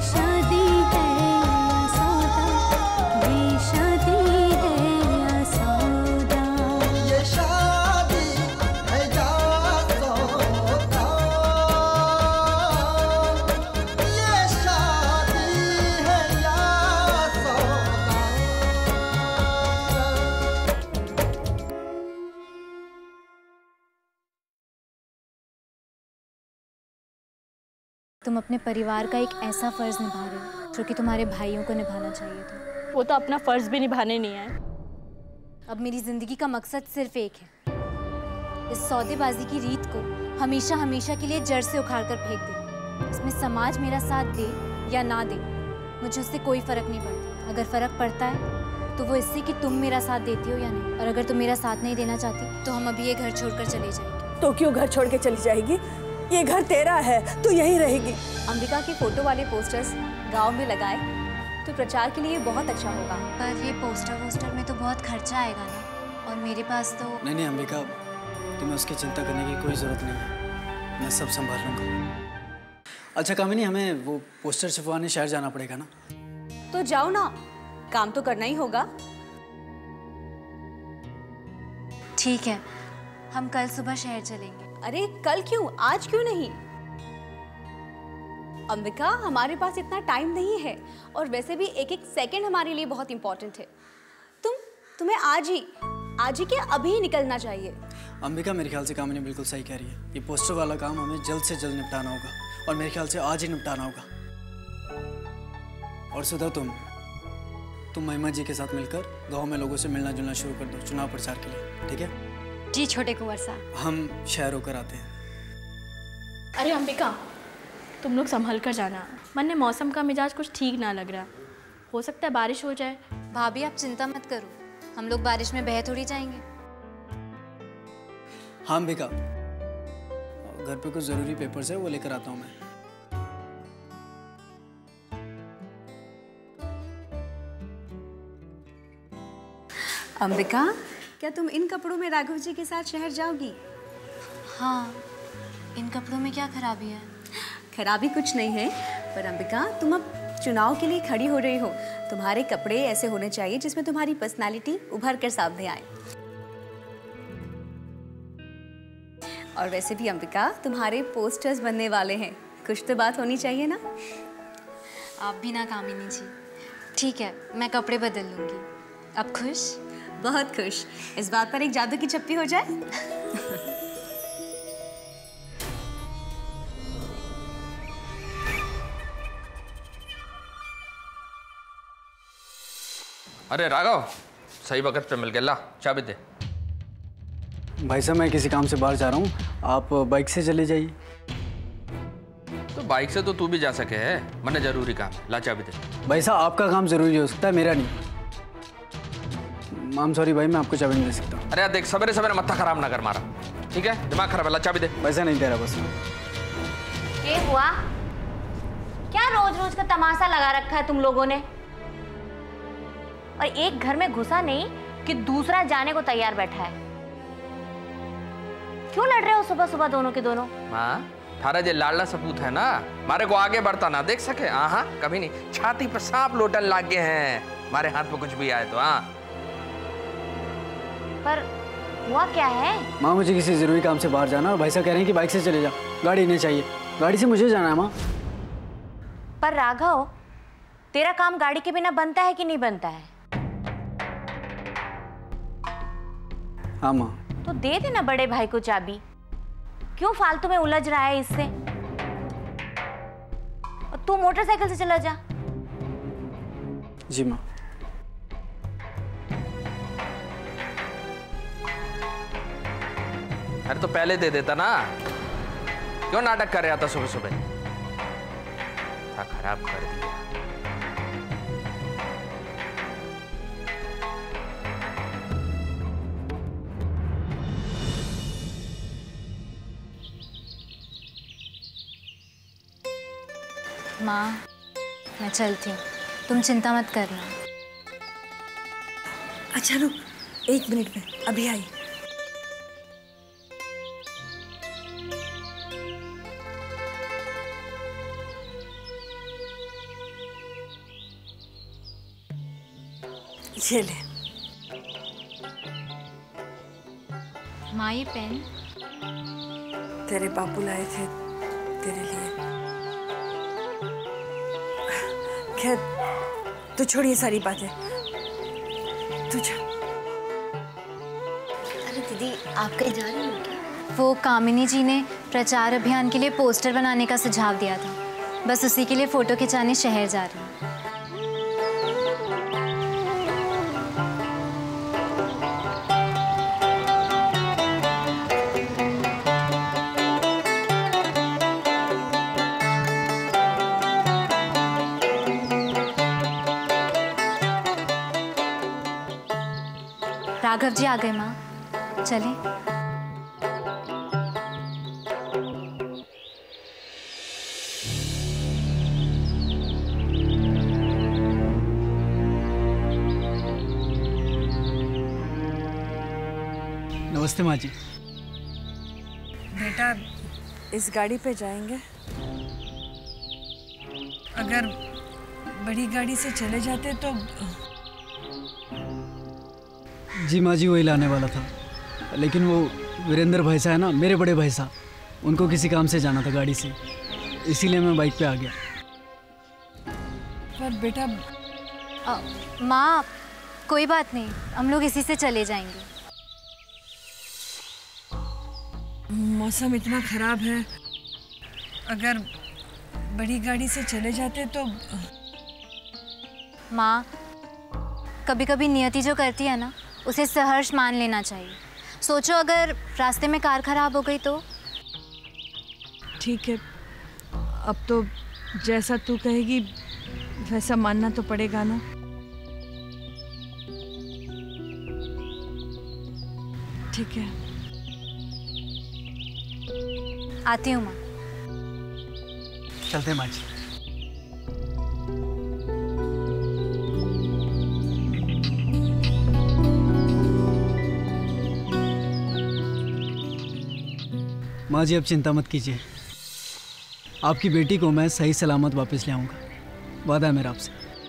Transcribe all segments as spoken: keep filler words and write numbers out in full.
शादी है या सौदा, ये शादी है या सौदा, ये शादी है या सौदा, ये शादी है या सौदा। तुम अपने परिवार का एक ऐसा फर्ज निभा रहे हो जो कि तुम्हारे भाइयों को निभाना चाहिए था। वो तो अपना फर्ज भी निभाने नहीं आए। अब मेरी जिंदगी का मकसद सिर्फ एक है, इस सौदेबाजी की रीत को हमेशा हमेशा के लिए जड़ से उखाड़ कर फेंक देना। इसमें समाज मेरा साथ दे या ना दे, मुझे उससे कोई फर्क नहीं पड़ता। अगर फर्क पड़ता है तो वो इससे कि तुम मेरा साथ देती हो या नहीं, और अगर तुम मेरा साथ नहीं देना चाहती तो हम अभी ये घर छोड़कर चले जाएंगे। तो क्यों घर छोड़ के चली जाएगी? ये घर तेरा है, तू यहीं रहेगी। अंबिका के फोटो वाले पोस्टर्स गांव में लगाए तो प्रचार के लिए बहुत अच्छा होगा। पर ये पोस्टर वोस्टर में तो बहुत खर्चा आएगा ना, और मेरे पास तो। नहीं नहीं अंबिका, तुम्हें उसकी चिंता करने की कोई ज़रूरत नहीं है, मैं सब संभाल लूँगा। अच्छा कामिनी, हमें वो पोस्टर छपवाने शहर जाना पड़ेगा ना? तो जाओ ना, काम तो करना ही होगा। ठीक है, हम कल सुबह शहर चलेंगे। अरे कल क्यों, आज क्यों नहीं? अंबिका, हमारे पास इतना टाइम नहीं है, और वैसे भी एक एक सेकंड हमारे लिए बहुत इंपॉर्टेंट है। तुम तुम्हें आज ही आज ही क्या अभी निकलना चाहिए। अंबिका, मेरे ख्याल से कामिनी बिल्कुल सही कह रही है। ये पोस्टर वाला काम हमें जल्द से जल्द निपटाना होगा, और मेरे ख्याल से आज ही निपटाना होगा। और सुधा, तुम तुम महिमा जी के साथ मिलकर गाँव में लोगों से मिलना जुलना शुरू कर दो चुनाव प्रचार के लिए, ठीक है? जी छोटे कुंवर साहब। हम शहर होकर आते हैं। अरे अंबिका, तुम लोग संभल कर जाना। मन ने मौसम का मिजाज कुछ ठीक ना लग रहा, हो सकता है बारिश हो जाए। भाभी आप चिंता मत करो, हम लोग बारिश में बह थोड़ी जाएंगे। हाँ अंबिका, घर पे कुछ ज़रूरी पेपर्स है, वो लेकर आता हूँ मैं। अंबिका, क्या तुम इन कपड़ों में राघव जी के साथ शहर जाओगी? हाँ, इन कपड़ों में क्या खराबी है? खराबी कुछ नहीं है, पर अंबिका तुम अब चुनाव के लिए खड़ी हो रही हो। तुम्हारे कपड़े ऐसे होने चाहिए जिसमें तुम्हारी पर्सनालिटी उभर कर सामने आए। और वैसे भी अंबिका, तुम्हारे पोस्टर्स बनने वाले हैं, कुछ तो बात होनी चाहिए ना। आप भी ना कामिनी जी। ठीक है, मैं कपड़े बदल लूँगी। अब खुश? बहुत खुश। इस बात पर एक जादू की चप्पी हो जाए। अरे राघव, सही वक्त पे मिल गया, ला चाबी दे। भाई साहब, मैं किसी काम से बाहर जा रहा हूँ, आप बाइक से चले जाइए। तो बाइक से तो तू भी जा सके है, मने जरूरी काम है, ला चाबी दे। भाई साहब, आपका काम जरूरी हो सकता है, मेरा नहीं। मैम सॉरी भाई, मैं आपको चाबी नहीं दे सकता। अरे यार देख, सवेरे सवेरे मत्था खराब ना कर मारा, ठीक है? दिमाग खराब है, ला चाबी दे। वैसा नहीं दे रहा बस। ये हुआ क्या? रोज रोज का तमाशा लगा रखा है तुम लोगों ने, और एक घर में घुसा नहीं कि दूसरा जाने को तैयार बैठा है। क्यों लड़ रहे हो सुबह सुबह दोनों के दोनों? हाँ, थारा जे लाडला सपूत है ना, मारे को आगे बढ़ता ना देख सके। हाँ कभी नहीं, छाती पर सांप लोटन लाग गए हैं, मारे हाथ पे कुछ भी आए तो। हाँ पर हुआ क्या है? माँ, मुझे किसी जरूरी काम से बाहर जाना, और भाई साहब कह रहे हैं कि बाइक से चले जा, गाड़ी नहीं चाहिए। गाड़ी से मुझे जाना है माँ। पर राघव, तेरा काम गाड़ी के बिना बनता है कि नहीं बनता है? हाँ माँ। तो दे देना बड़े भाई को चाबी, क्यों फालतू में उलझ रहा है इससे? और तू मोटरसाइकिल से चला जा। जी माँ। अरे तो पहले दे देता ना, क्यों नाटक कर रहा था सुबह सुबह? था खराब कर दिया। माँ, मैं चलती हूँ, तुम चिंता मत करना। अच्छा रुक, एक मिनट में अभी आई। ये ले। माँ ये पेन तेरे बापू लाए थे तेरे लिए। खैर तू छोड़ ये सारी बातें, तू जा। अरे दीदी आप कहीं जा रही हो क्या? वो कामिनी जी ने प्रचार अभियान के लिए पोस्टर बनाने का सुझाव दिया था, बस उसी के लिए फोटो खिंचाने शहर जा रही हूँ। राघव जी आ गए माँ, चलें। नमस्ते माँ जी। बेटा इस गाड़ी पे जाएंगे? अगर बड़ी गाड़ी से चले जाते तो। जी माँ जी वही लाने वाला था, लेकिन वो वीरेंद्र भाई साहब है ना, मेरे बड़े भाई साहब, उनको किसी काम से जाना था गाड़ी से, इसीलिए मैं बाइक पे आ गया। पर बेटा अ, माँ कोई बात नहीं, हम लोग इसी से चले जाएंगे। मौसम इतना खराब है, अगर बड़ी गाड़ी से चले जाते तो। माँ कभी कभी नियति जो करती है ना, उसे सहर्ष मान लेना चाहिए। सोचो अगर रास्ते में कार खराब हो गई तो। ठीक है, अब तो जैसा तू कहेगी वैसा मानना तो पड़ेगा ना। ठीक है, आती हूँ माँ। चलते हैं माँ जी। माँ जी अब चिंता मत कीजिए, आपकी बेटी को मैं सही सलामत वापस ले आऊँगा, वादा है मेरा आपसे।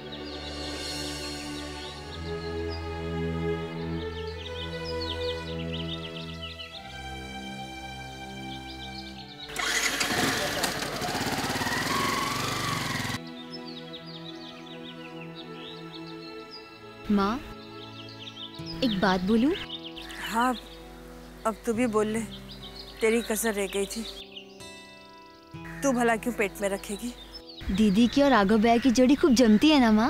माँ एक बात बोलूं? हाँ अब तू भी बोल ले, तेरी कसर रह गई थी, तू भला क्यों पेट में रखेगी? दीदी की और राघव भैया की जोड़ी खूब जमती है ना माँ?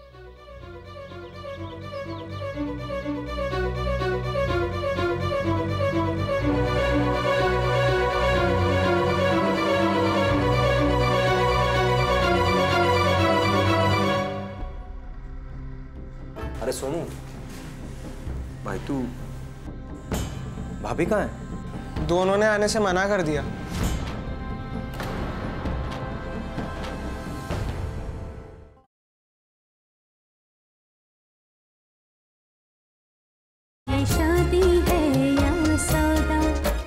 अरे सोनू भाई, तू भाभी कहाँ है? दोनों ने आने से मना कर दिया। ये शादी है या सौदा।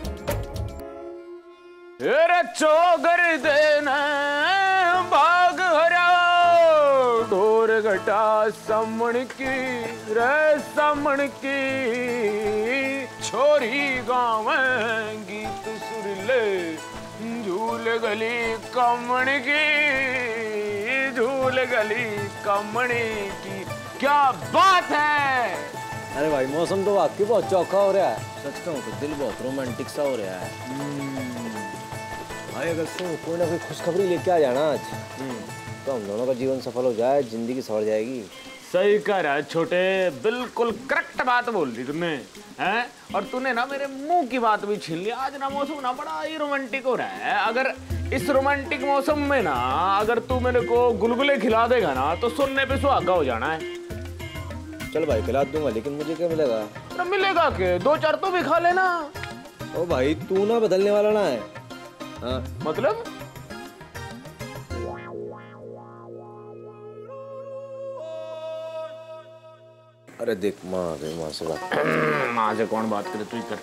अरे चौगर देना बाग हरा ढोर घटा समण की रे समण की छोरी गाँव गीत सुरले झूल गली कमण की झूल गली कमणी की। क्या बात है! अरे भाई मौसम तो वाकई बहुत चौखा हो रहा है, सच कहूँ तो दिल बहुत रोमांटिक सा हो रहा है। भाई अगर सुन कोई ना कोई खुशखबरी लेके आ जाना आज, तो हम दोनों का जीवन सफल हो जाए, जिंदगी सवर जाएगी। सही कह रहा है छोटे, बिल्कुल करेक्ट बात बोल दी तुमने हैं। और तूने ना मेरे मुंह की बात भी छीन ली। आज ना मौसम ना बड़ा ही रोमांटिक हो रहा है। अगर इस रोमांटिक मौसम में ना अगर तू मेरे को गुलगुले खिला देगा ना तो सुनने पे सुहागा हो जाना है। चल भाई खिला दूंगा, लेकिन मुझे क्या मिलेगा? तो मिलेगा के दो चार तो भी खा लेना। ओ भाई तू ना बदलने वाला ना है। हाँ मतलब अरे देख माँ आ गई, माँ से बात। माँ से कौन बात करे, तू ही कर।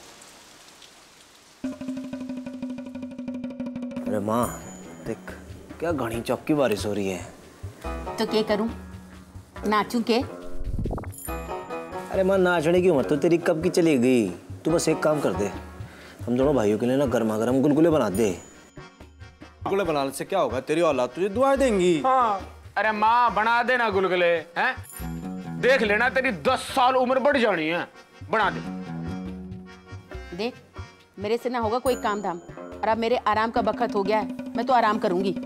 अरे माँ देख क्या घनी चौक की बारिश हो रही है। तो क्या करूं, नाचूं के? अरे माँ, नाचने की उम्र तो तेरी कब की चली गई। तू बस एक काम कर दे, हम दोनों भाइयों के लिए ना गर्मा गर्म गुलगुले बना दे। गुलगुले बनाने से क्या होगा, तेरी औलाद तुझे दुआएं देंगी। हाँ, अरे माँ बना देना गुलगुले, हैं? देख लेना तेरी दस साल उम्र बढ़ जानी है, बना दे। देख, मेरे से ना होगा कोई काम धाम, और अब मेरे आराम का वक्त हो गया है, मैं तो आराम करूंगी।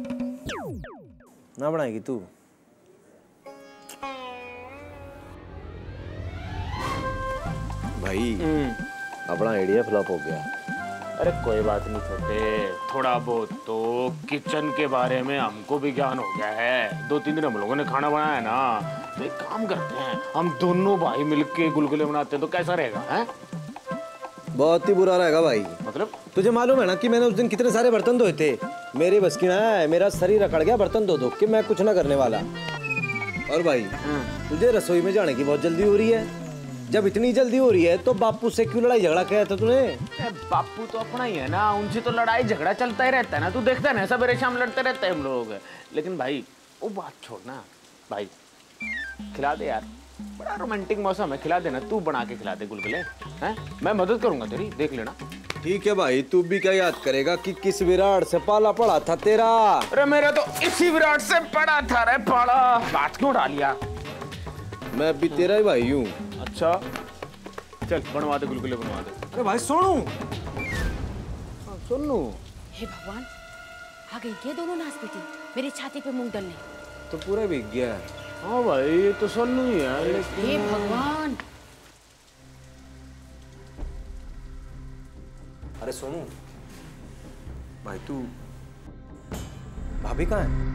ना बनाएगी तू? भाई अपना आइडिया फ्लॉप हो गया। अरे कोई बात नहीं छोटे, थोड़ा बहुत तो किचन के बारे में हमको भी ज्ञान हो गया है। दो तीन दिन हम लोगों ने खाना बनाया है ना, तो एक काम करते हैं, हम दोनों भाई मिलके गुलगुले बनाते हैं तो कैसा रहेगा? हैं? बहुत ही बुरा रहेगा भाई। मतलब तुझे मालूम है ना कि मैंने उस दिन कितने सारे बर्तन धोए थे। मेरी बस की ना है, मेरा शरीर अकड़ गया बर्तन धो धो के, मैं कुछ ना करने वाला। और भाई तुझे रसोई में जाने की बहुत जल्दी हो रही है। जब इतनी जल्दी हो रही है तो बापू से क्यों लड़ाई झगड़ा किया था तूने? बापू तो अपना ही है ना, उनसे तो लड़ाई झगड़ा चलता ही रहता है ना। तू देखता है ना, सवेरे शाम लड़ते रहते हैं हम लोग। लेकिन भाई वो बात छोड़ना, भाई खिला दे यार, बड़ा रोमांटिक मौसम है, खिला देना। तू बना के खिला दे गुलगुले, हैं? मैं मदद करूंगा तेरी, देख लेना। ठीक है भाई, तू भी क्या याद करेगा कि किस विराट से पाला पड़ा था तेरा? अरे मेरा तो इसी विराट से पड़ा था रे पाला। बात क्यों उठा लिया? मैं भी तेरा ही भाई हूँ। अच्छा चल बनवा दे गुलगुले, बनवा दे। अरे भाई सोनू, सोनू, हे भगवान, आ गई ये दोनों नाच बेटी मेरी छाती पे मूंग डलने। तो पूरा भीग गया। हाँ भाई ये तो सोनू ही है। लेकिन हे भगवान, अरे सोनू भाई, तू भाभी कहाँ है?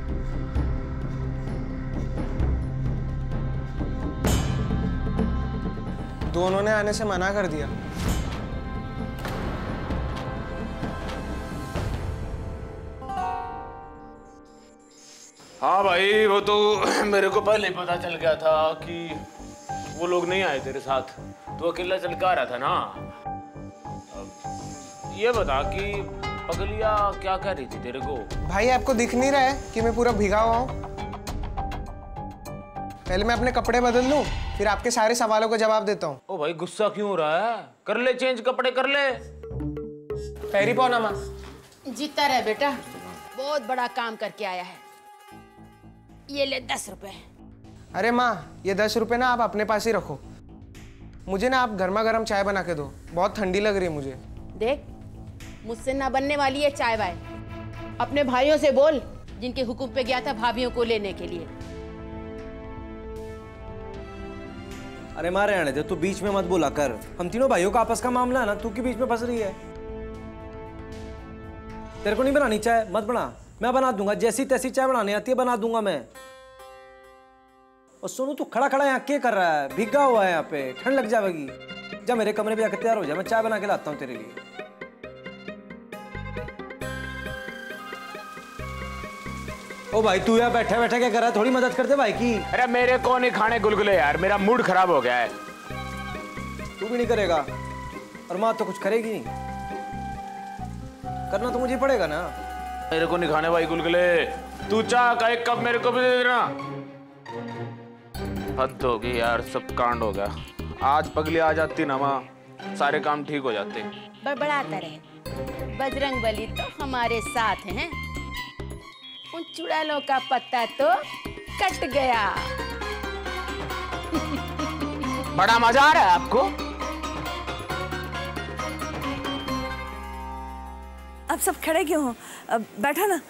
दोनों ने आने से मना कर दिया। हाँ भाई वो तो मेरे को पहले ही पता चल गया था कि वो लोग नहीं आए तेरे साथ, तो अकेला चल के आ रहा था ना। अब ये बता कि पगलिया क्या कह रही थी तेरे को? भाई आपको दिख नहीं रहा है कि मैं पूरा भीगा हुआ हूँ? पहले मैं अपने कपड़े बदल लूं, फिर आपके सारे सवालों का जवाब देता हूँ। ओ भाई गुस्सा क्यों हो रहा है? कर ले चेंज, कपड़े कर ले। पैरी पौना माँ। जीता रहे बेटा, बहुत बड़ा काम करके आया है। ये ले दस रुपए। अरे माँ, ये दस रुपए ना आप अपने पास ही रखो। मुझे ना आप गर्मा गर्म चाय बना के दो, बहुत ठंडी लग रही है मुझे। देख, मुझसे ना बनने वाली है चाय वाय। अपने भाइयों से बोल, जिनके हुक्म पे गया था भाभियों को लेने के लिए। अरे मारे आने दे, तू बीच में मत बोला कर। हम तीनों भाइयों का आपस का मामला है ना, तू की बीच में फंस रही है। तेरे को नहीं बनानी चाय, मत बना, मैं बना दूंगा। जैसी तैसी चाय बनानी आती है बना दूंगा मैं। और सोनू तू खड़ा खड़ा यहाँ क्या कर रहा है? भीगा हुआ है यहाँ पे, ठंड लग जाएगी। जा मेरे कमरे पे आकर तैयार हो जा, मैं चाय बना के लाता हूँ तेरे लिए। ओ भाई तू यहाँ बैठा बैठा क्या कर रहा है? थोड़ी मदद कर दे भाई की। अरे मेरे को नहीं खाने गुलगुले यार, मेरा मूड खराब हो गया है। तू भी नहीं करेगा और माँ तो कुछ करेगी नहीं, करना तो मुझे पड़ेगा ना। मेरे को नहीं खाने भाई गुलगुले, तू चाह का एक कप मेरे को भी दे देना। हद होगी यार, सब कांड हो गया। आज पगली आ जाती ना माँ, सारे काम ठीक हो जाते। बड़बड़ाता रहे, बजरंग बली तो हमारे साथ हैं। उन चुड़ैलों का पत्ता तो कट गया। बड़ा मजा आ रहा है आपको? अब सब खड़े क्यों हो? अब बैठो ना।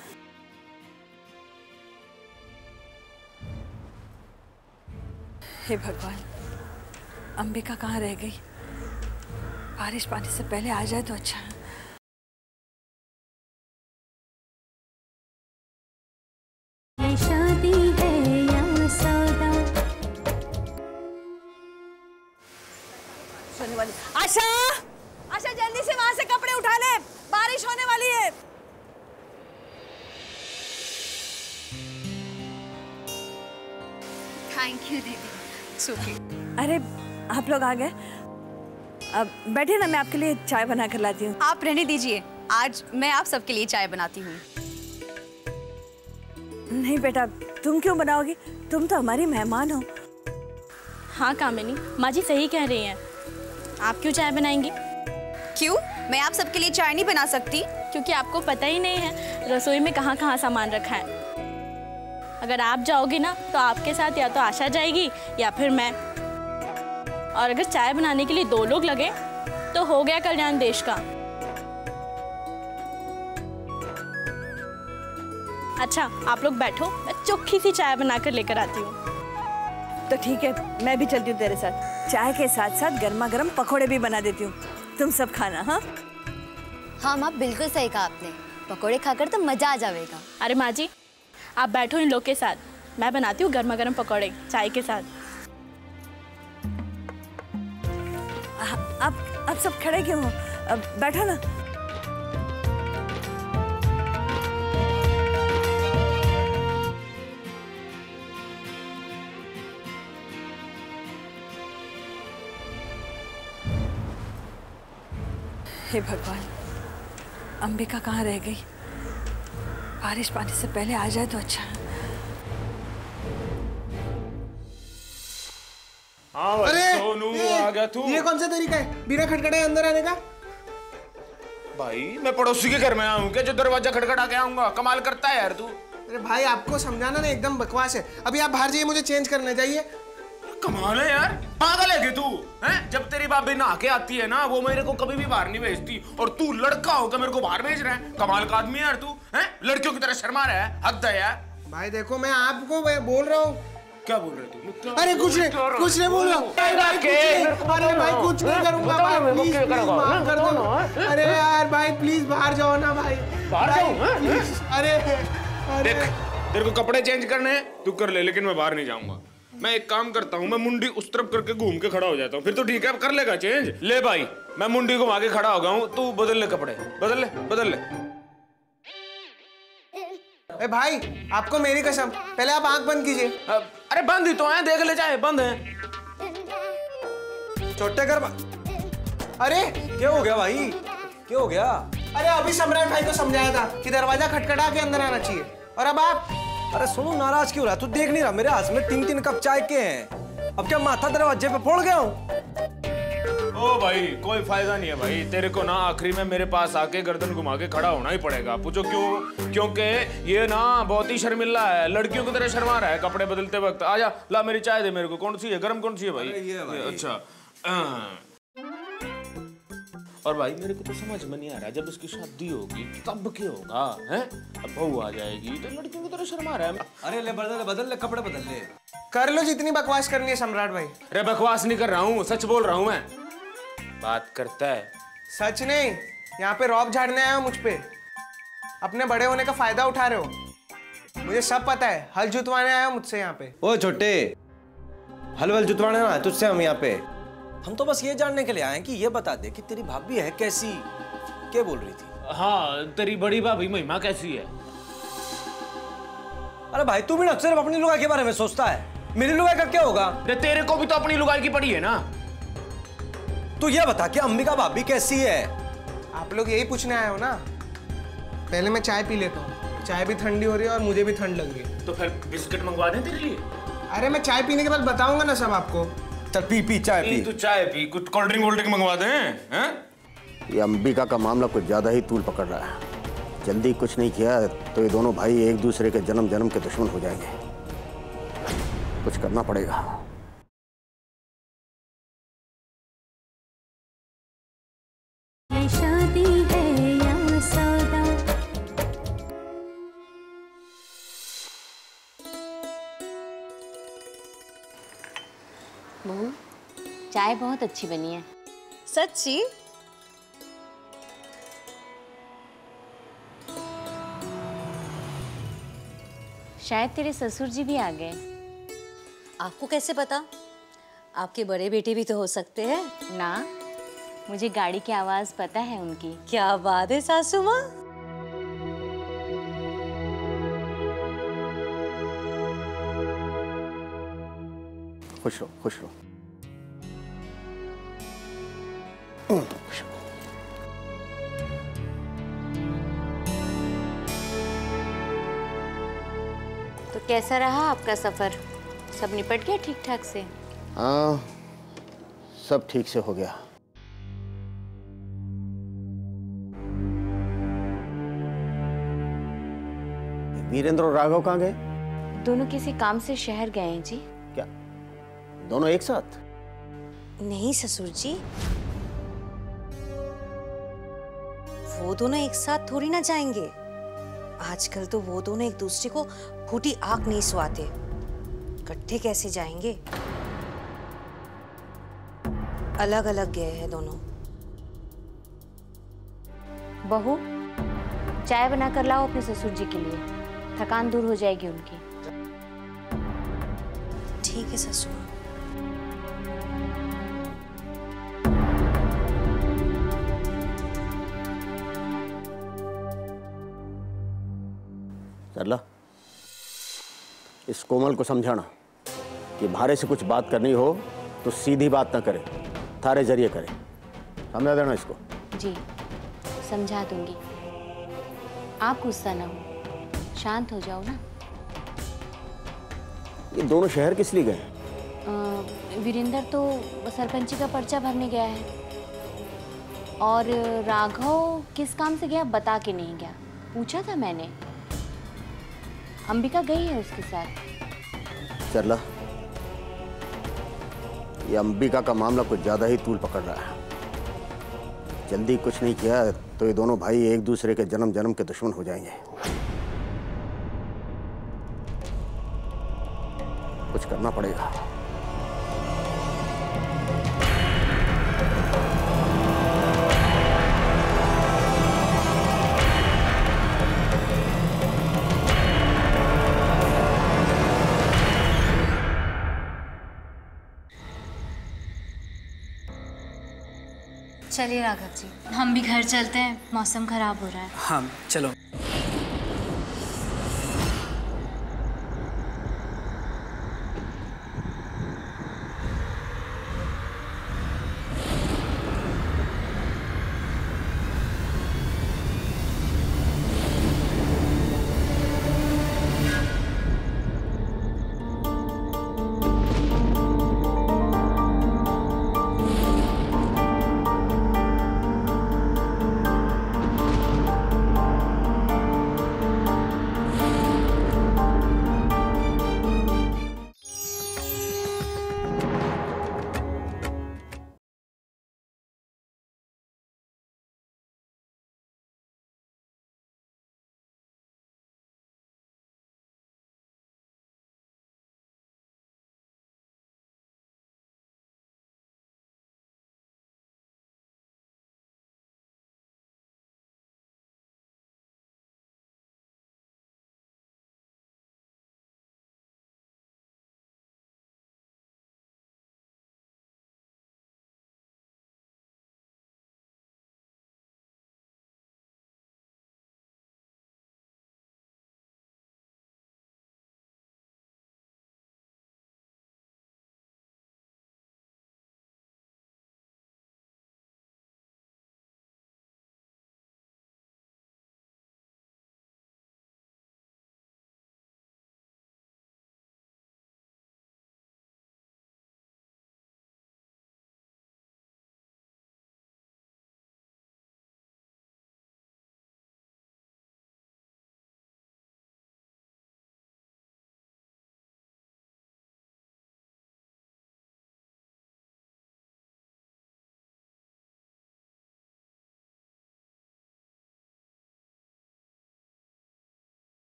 हे भगवान, अंबिका कहाँ रह गई? बारिश पानी से पहले आ जाए तो अच्छा है। ये शादी है या सौदा। सोने वाली आशा, आशा जल्दी से वहां से कपड़े उठा ले, बारिश होने वाली है। थैंक यू दीदी। सुखी। अरे आप लोग आ गए, अब बैठे ना, मैं आपके लिए चाय बना कर लाती हूँ। आप रहने दीजिए, आज मैं आप सबके लिए चाय बनाती हूँ। नहीं बेटा, तुम क्यों बनाओगी? तुम तो हमारी मेहमान हो। हाँ कामिनी, माँ जी सही कह रही हैं। आप क्यों चाय बनाएंगी? क्यों? मैं आप सबके लिए चाय नहीं बना सकती? क्योंकि आपको पता ही नहीं है रसोई में कहाँ कहाँ सामान रखा है। अगर आप जाओगी ना तो आपके साथ या तो आशा जाएगी या फिर मैं। और अगर चाय बनाने के लिए दो लोग लगे तो हो गया कल्याण देश का। अच्छा आप लोग बैठो, मैं चोखी सी चाय बनाकर लेकर आती हूँ। तो ठीक है, मैं भी चलती हूँ तेरे साथ। चाय के साथ साथ गर्मा गर्म पकौड़े भी बना देती हूँ, तुम सब खाना। हाँ हाँ माँ, बिल्कुल सही कहा आपने। पकौड़े खाकर तो मजा आ जाएगा। अरे माँ जी आप बैठो इन लोग के साथ, मैं बनाती हूँ गर्मा गर्म पकौड़े चाय के साथ। अब अब सब खड़े क्यों हो? अब बैठो ना। हे भगवान, अंबिका कहाँ रह गई? बारिश पानी से पहले आ जाए तो अच्छा है। हाँ अरे सोनू ये, आ गया तू। ये कौन सा तरीका है बिना खटखटाए अंदर आने का? भाई मैं पड़ोसी के घर में आऊँ क्या जो दरवाजा खटखटा के आऊंगा? कमाल करता है यार तू। अरे भाई आपको समझाना ना एकदम बकवास है। अभी आप बाहर जाइए, मुझे चेंज करना चाहिए। कमाल है यार, पागल है तू हैं? जब तेरी भाभी नहा के आती है ना वो मेरे को कभी भी बाहर नहीं भेजती, और तू लड़का होकर मेरे को बाहर भेज रहा है। कमाल का आदमी है यार तू हैं? लड़कियों की तरह शर्मा रहा है, हद है यार। भाई देखो मैं आपको बोल रहा हूँ। क्या बोल रहे तू? अरे कुछ नहीं, कुछ नहीं बोल रहा। अरे भाई कुछ नहीं करूंगा भाई, प्लीज प्लीज माफ कर दो। अरे यार भाई प्लीज बाहर जाओ ना भाई। बाहर जाओ? अरे देख तेरे को कपड़े चेंज करने हैं तू कर ले, लेकिन मैं बाहर नहीं जाऊंगा। मैं एक काम करता हूँ, मैं मुंडी उस तरफ करके घूम के खड़ा हो जाता हूँ, फिर तो ठीक है कर लेगा चेंज। ले भाई मैं मुंडी घुमा के खड़ा हो गया हूँ, तू बदल ले कपड़े, बदल ले बदल ले। ए भाई आपको मेरी कसम, पहले आप आंख बंद कीजिए। अरे बंद ही तो है, देख ले चाहे बंद है। छोटे कर। अरे क्या हो गया भाई, क्या हो गया? अरे अभी सम्राट भाई को समझाया था कि दरवाजा खटखटा के अंदर आना चाहिए, और अब आप। अरे सोनू नाराज क्यों रहा? तू देख नहीं रहा मेरे हाथ में तीन तीन कप चाय के हैं? अब क्या माथा दरवाजे पे फोड़ गया हूँ? ओ भाई कोई फायदा नहीं है भाई, तेरे को ना आखिरी में मेरे पास आके गर्दन घुमा के खड़ा होना ही पड़ेगा। पूछो क्यों? क्योंकि ये ना बहुत ही शर्मिला है, लड़कियों की तरह शर्मा रहा है कपड़े बदलते वक्त। आजा ला मेरी चाय दे मेरे को। कौन सी है? गरम कौन सी है भाई? ये भाई। अच्छा और भाई मेरे को तो समझ में नहीं आ रहा, जब उसकी शादी होगी तब क्या होगा हैं? अब बहू आ जाएगी तो लड़कियों की तरह शर्मा रहा है। अरे ले बदल ले बदल ले कपड़े बदल ले। कर लो जितनी बकवास करनी है सम्राट भाई। अरे बकवास नहीं कर रहा हूँ, सच बोल रहा हूँ मैं। बात करता है सच नहीं, यहाँ पे रौब झाड़ने आए हो मुझ पे। अपने बड़े होने का फायदा उठा रहे हो, मुझे सब पता है। हल जुतवाने आए हो मुझसे यहाँ पे। ओ छोटे, हल वल जुतवाने ना तुझसे हम यहाँ पे। हम तो बस ये जानने के लिए आए हैं कि ये बता दे कि तेरी भाभी है कैसी? क्या बोल रही थी? हाँ तेरी बड़ी भाभी महिमा कैसी है? अरे भाई तू भी ना अक्सर अपनी लुगाई के बारे में सोचता है, मेरी लुगाई का क्या होगा? तेरे को भी तो अपनी लुगाई की पड़ी है ना। तू ये बता कि अंबिका भाभी कैसी है? आप लोग यही पूछने आए हो ना? पहले मैं चाय पी लेता हूँ, चाय भी ठंडी हो रही है और मुझे भी ठंड लग रही है। तो फिर बिस्किट मंगवा दें तेरे लिए? अरे मैं चाय पीने के बाद बताऊंगा ना सब आपको। चल पी पी चाय पी। तू चाय पी, कुछ कोल्ड ड्रिंक वोल्ड ड्रिंक मंगवा दें हैं? ये अंबिका का मामला कुछ ज्यादा ही तूल पकड़ रहा है। जल्दी कुछ नहीं किया तो ये दोनों भाई एक दूसरे के जन्म जन्म के दुश्मन हो जाएंगे। कुछ करना पड़ेगा। ये शादी है या सौदा। बहू चाय बहुत अच्छी बनी है। सच्ची? शायद तेरे ससुर जी भी आ गए। आपको कैसे पता? आपके बड़े बेटे भी तो हो सकते हैं ना। मुझे गाड़ी की आवाज पता है उनकी। क्या बात है सासू माँ। खुश रहो खुश रहो। तो कैसा रहा आपका सफर? सब निपट गया ठीक ठाक से? हाँ, सब ठीक से हो गया। वीरेंद्र और राघव कहाँ गए? दोनों किसी काम से शहर गए हैं जी। क्या दोनों एक साथ? नहीं ससुर जी, वो दोनों एक साथ थोड़ी ना जाएंगे। आजकल तो वो दोनों एक दूसरे को फूटी आंख नहीं सुहाते, इकट्ठे कैसे जाएंगे? अलग अलग गए हैं दोनों। बहू, चाय बना कर लाओ अपने ससुर जी के लिए, थकान दूर हो जाएगी उनकी। ठीक है ससुर। सरला, इस कोमल को समझाना कि भारे से कुछ बात करनी हो तो सीधी बात ना करे, थारे जरिए करे। समझा देना इसको। जी, समझा दूंगी। आप गुस्सा ना हो, शांत हो जाओ ना। ये दोनों शहर किस लिए गए? अ, वीरेंद्र तो सरपंची का पर्चा भरने गया है, और राघव किस काम से गया बता के नहीं गया। पूछा था मैंने, अंबिका गई है उसके साथ। चरला, ये अंबिका का मामला कुछ ज्यादा ही तूल पकड़ रहा है। जल्दी कुछ नहीं किया तो ये दोनों भाई एक दूसरे के जन्म जन्म के दुश्मन हो जाएंगे। कुछ करना पड़ेगा। चलिए राघव जी, हम भी घर चलते हैं, मौसम खराब हो रहा है। हाँ चलो।